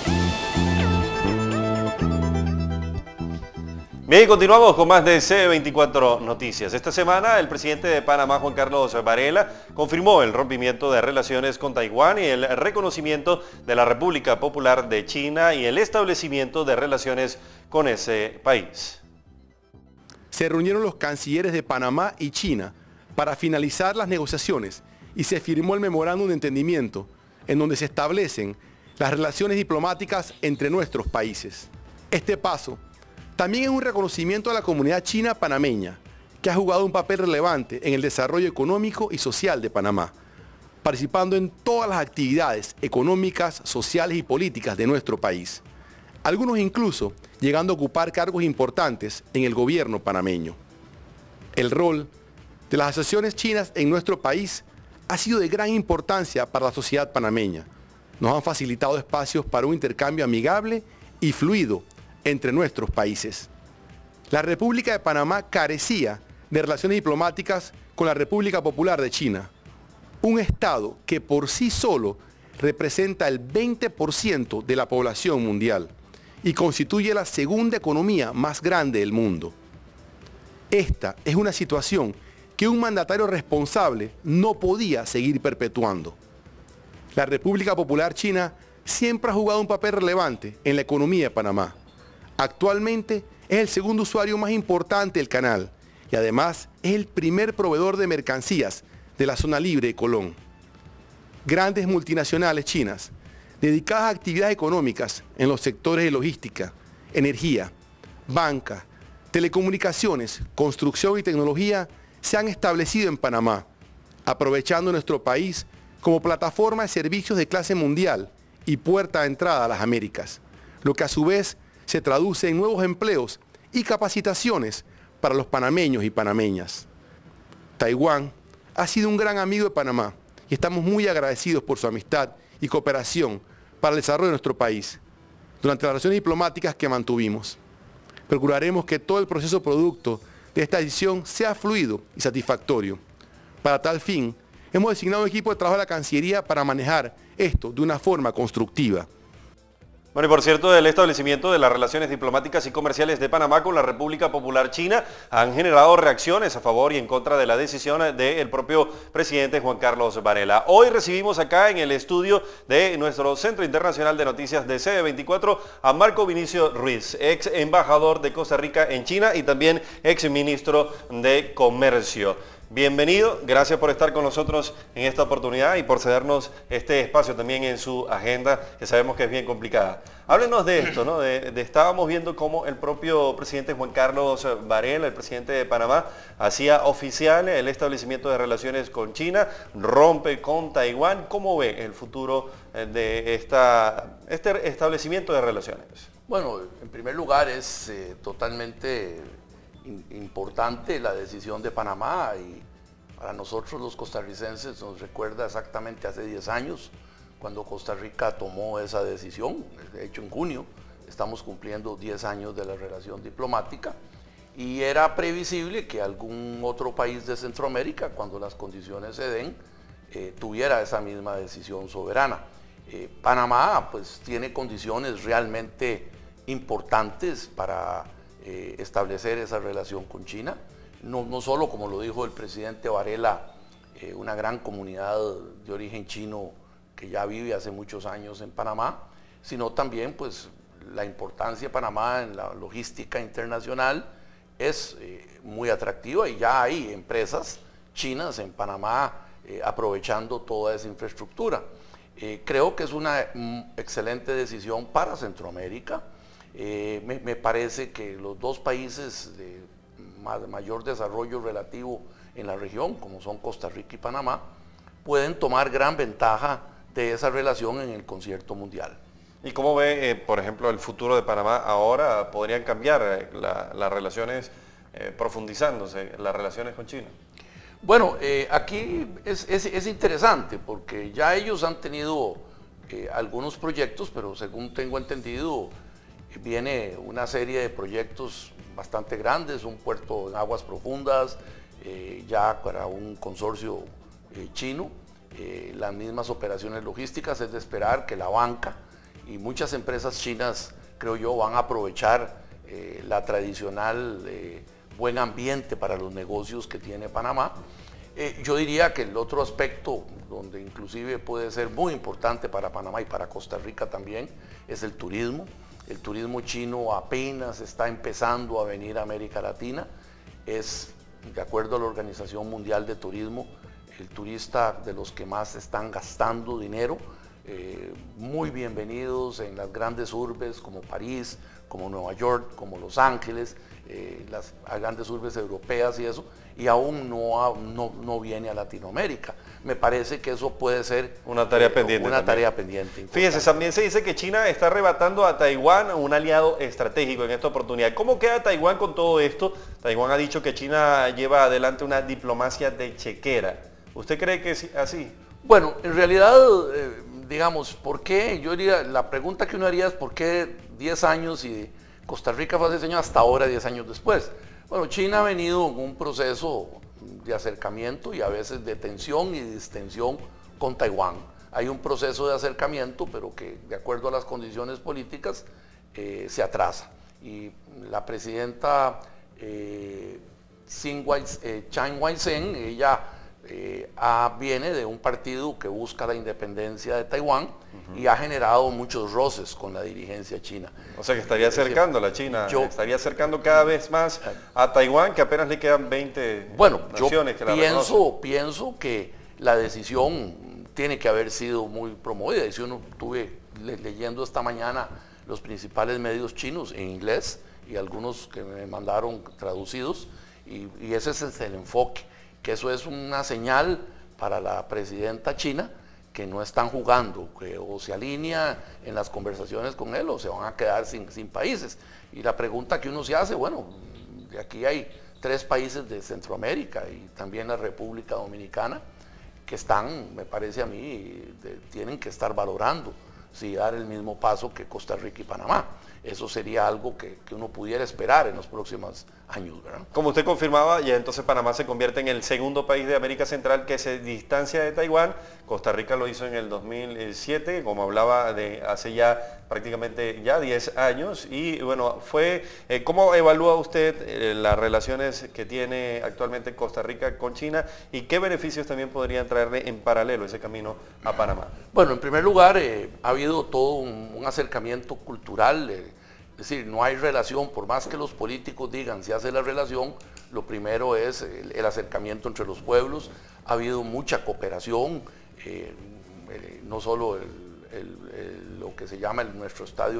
Bien, continuamos con más de C24 Noticias. Esta semana el presidente de Panamá, Juan Carlos Varela, confirmó el rompimiento de relaciones con Taiwán y el reconocimiento de la República Popular de China y el establecimiento de relaciones con ese país. Se reunieron los cancilleres de Panamá y China para finalizar las negociaciones y se firmó el memorándum de entendimiento en donde se establecen las relaciones diplomáticas entre nuestros países. Este paso también es un reconocimiento a la comunidad china panameña, que ha jugado un papel relevante en el desarrollo económico y social de Panamá, participando en todas las actividades económicas, sociales y políticas de nuestro país. Algunos incluso llegando a ocupar cargos importantes en el gobierno panameño. El rol de las asociaciones chinas en nuestro país ha sido de gran importancia para la sociedad panameña. Nos han facilitado espacios para un intercambio amigable y fluido entre nuestros países. La República de Panamá carecía de relaciones diplomáticas con la República Popular de China, un Estado que por sí solo representa el 20% de la población mundial y constituye la segunda economía más grande del mundo. Esta es una situación que un mandatario responsable no podía seguir perpetuando. La República Popular China siempre ha jugado un papel relevante en la economía de Panamá. Actualmente es el segundo usuario más importante del canal y además es el primer proveedor de mercancías de la zona libre de Colón. Grandes multinacionales chinas dedicadas a actividades económicas en los sectores de logística, energía, banca, telecomunicaciones, construcción y tecnología se han establecido en Panamá, aprovechando nuestro país como plataforma de servicios de clase mundial y puerta de entrada a las Américas, lo que a su vez se traduce en nuevos empleos y capacitaciones para los panameños y panameñas. Taiwán ha sido un gran amigo de Panamá y estamos muy agradecidos por su amistad y cooperación para el desarrollo de nuestro país durante las relaciones diplomáticas que mantuvimos. Procuraremos que todo el proceso producto de esta decisión sea fluido y satisfactorio. Para tal fin, hemos designado un equipo de trabajo de la Cancillería para manejar esto de una forma constructiva. Bueno, y por cierto, el establecimiento de las relaciones diplomáticas y comerciales de Panamá con la República Popular China han generado reacciones a favor y en contra de la decisión del propio presidente Juan Carlos Varela. Hoy recibimos acá en el estudio de nuestro Centro Internacional de Noticias de C24 a Marco Vinicio Ruiz, ex embajador de Costa Rica en China y también ex ministro de Comercio. Bienvenido, gracias por estar con nosotros en esta oportunidad y por cedernos este espacio también en su agenda, que sabemos que es bien complicada. Háblenos de esto, ¿no? Estábamos viendo cómo el propio presidente Juan Carlos Varela, el presidente de Panamá, hacía oficial el establecimiento de relaciones con China, rompe con Taiwán. ¿Cómo ve el futuro de este establecimiento de relaciones? Bueno, en primer lugar es totalmente importante la decisión de Panamá y para nosotros los costarricenses nos recuerda exactamente hace 10 años cuando Costa Rica tomó esa decisión. De hecho, en junio estamos cumpliendo 10 años de la relación diplomática y era previsible que algún otro país de Centroamérica, cuando las condiciones se den, tuviera esa misma decisión soberana. Panamá pues tiene condiciones realmente importantes para establecer esa relación con China, no solo como lo dijo el presidente Varela, una gran comunidad de origen chino que ya vive hace muchos años en Panamá, sino también pues la importancia de Panamá en la logística internacional es muy atractiva y ya hay empresas chinas en Panamá aprovechando toda esa infraestructura. Creo que es una excelente decisión para Centroamérica. Me parece que los dos países de mayor desarrollo relativo en la región, como son Costa Rica y Panamá, pueden tomar gran ventaja de esa relación en el concierto mundial. ¿Y cómo ve, por ejemplo, el futuro de Panamá ahora? ¿Podrían cambiar las relaciones, profundizándose las relaciones con China? Bueno, aquí es interesante porque ya ellos han tenido algunos proyectos, pero según tengo entendido, viene una serie de proyectos bastante grandes, un puerto en aguas profundas, ya para un consorcio chino, las mismas operaciones logísticas. Es de esperar que la banca y muchas empresas chinas, creo yo, van a aprovechar la tradicional buen ambiente para los negocios que tiene Panamá. Yo diría que el otro aspecto, donde inclusive puede ser muy importante para Panamá y para Costa Rica también, es el turismo. El turismo chino apenas está empezando a venir a América Latina. Es, de acuerdo a la Organización Mundial de Turismo, el turista de los que más están gastando dinero. Muy bienvenidos en las grandes urbes como París, como Nueva York, como Los Ángeles, las grandes urbes europeas y eso, y aún no viene a Latinoamérica. Me parece que eso puede ser una tarea pendiente. Una tarea pendiente. Fíjese, también se dice que China está arrebatando a Taiwán, un aliado estratégico en esta oportunidad. ¿Cómo queda Taiwán con todo esto? Taiwán ha dicho que China lleva adelante una diplomacia de chequera. ¿Usted cree que es así? Bueno, en realidad, digamos, ¿por qué? Yo diría, la pregunta que uno haría es ¿por qué 10 años y Costa Rica fue hace años hasta ahora, 10 años después? Bueno, China ha venido en un proceso de acercamiento y a veces de tensión y distensión con Taiwán. Hay un proceso de acercamiento, pero que de acuerdo a las condiciones políticas se atrasa. Y la presidenta Chiang Kai-shek, ella viene de un partido que busca la independencia de Taiwán y ha generado muchos roces con la dirigencia china. O sea que estaría acercando a la China, estaría acercando cada vez más a Taiwán, que apenas le quedan 20 naciones que la reconocen. Pienso que la decisión tiene que haber sido muy promovida. Y si uno estuve leyendo esta mañana los principales medios chinos en inglés y algunos que me mandaron traducidos, y ese es el enfoque, que eso es una señal para la presidenta china que no están jugando, que o se alinea en las conversaciones con él o se van a quedar sin países. Y la pregunta que uno se hace, bueno, de aquí hay 3 países de Centroamérica y también la República Dominicana que están, me parece a mí, tienen que estar valorando si dar el mismo paso que Costa Rica y Panamá. Eso sería algo que uno pudiera esperar en los próximos años, ¿verdad? Como usted confirmaba, ya entonces Panamá se convierte en el segundo país de América Central que se distancia de Taiwán. Costa Rica lo hizo en el 2007, como hablaba de hace ya prácticamente ya 10 años. Y bueno, ¿cómo evalúa usted las relaciones que tiene actualmente Costa Rica con China y qué beneficios también podrían traerle en paralelo ese camino a Panamá? Bueno, en primer lugar, ha habido todo un acercamiento cultural. Es decir, no hay relación, por más que los políticos digan si hace la relación, lo primero es el acercamiento entre los pueblos. Ha habido mucha cooperación, no solo lo que se llama nuestro estadio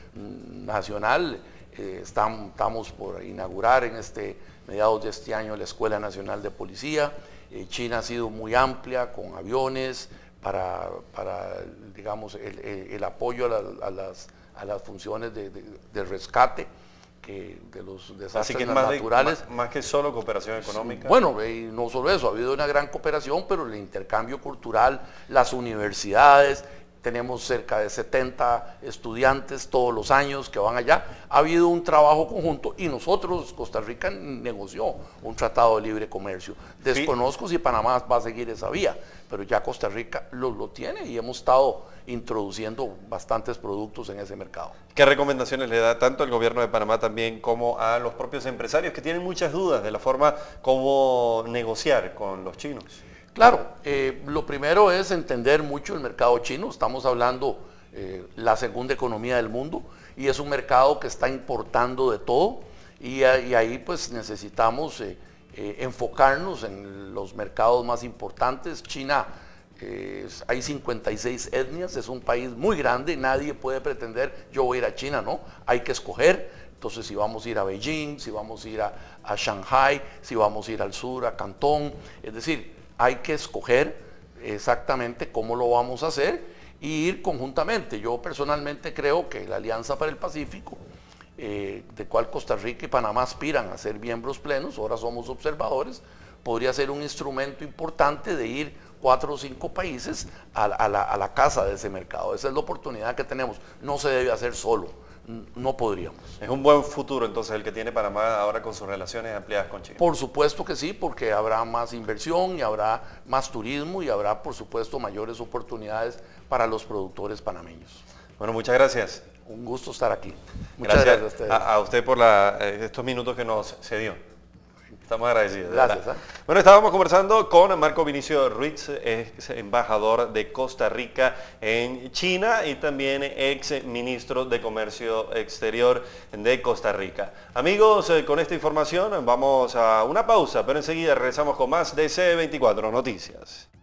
nacional. Estamos por inaugurar en mediados de este año la Escuela Nacional de Policía. China ha sido muy amplia con aviones para digamos, el apoyo a las funciones de rescate de los desastres naturales. Más que solo cooperación económica. Bueno, no solo eso, ha habido una gran cooperación, pero el intercambio cultural, las universidades, tenemos cerca de 70 estudiantes todos los años que van allá. Ha habido un trabajo conjunto y nosotros, Costa Rica, negoció un tratado de libre comercio. Desconozco si Panamá va a seguir esa vía, pero ya Costa Rica lo tiene y hemos estado introduciendo bastantes productos en ese mercado. ¿Qué recomendaciones le da tanto el gobierno de Panamá también como a los propios empresarios que tienen muchas dudas de la forma como negociar con los chinos? Claro, lo primero es entender mucho el mercado chino. Estamos hablando la segunda economía del mundo y es un mercado que está importando de todo y ahí pues necesitamos enfocarnos en los mercados más importantes. China, hay 56 etnias, es un país muy grande, nadie puede pretender yo voy a ir a China, no, hay que escoger. Entonces si vamos a ir a Beijing, si vamos a ir a Shanghai, si vamos a ir al sur, a Cantón, es decir, hay que escoger exactamente cómo lo vamos a hacer y ir conjuntamente. Yo personalmente creo que la Alianza para el Pacífico, de cual Costa Rica y Panamá aspiran a ser miembros plenos, ahora somos observadores, podría ser un instrumento importante de ir 4 o 5 países a la casa de ese mercado. Esa es la oportunidad que tenemos, no se debe hacer solo. No podríamos. Es un buen futuro entonces el que tiene Panamá ahora con sus relaciones ampliadas con China. Por supuesto que sí, porque habrá más inversión y habrá más turismo y habrá por supuesto mayores oportunidades para los productores panameños. Bueno, muchas gracias. Un gusto estar aquí. Muchas gracias a ustedes. A usted por estos minutos que nos cedió. Estamos agradecidos. Gracias. Bueno, estábamos conversando con Marco Vinicio Ruiz, ex embajador de Costa Rica en China y también ex ministro de Comercio Exterior de Costa Rica. Amigos, con esta información vamos a una pausa, pero enseguida regresamos con más de C24 Noticias.